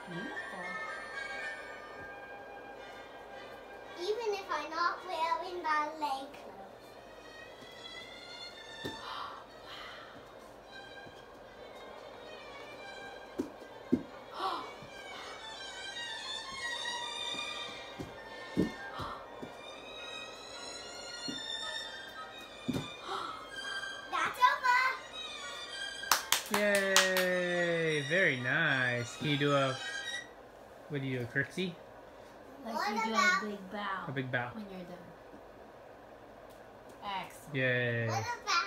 Beautiful. Even if I'm not wearing ballet clothes. That's over. Yay! Very nice. Can you do a, what do you do, a curtsy? Like What you do about- a big bow. A big bow. When you're done. Excellent. Yay. What about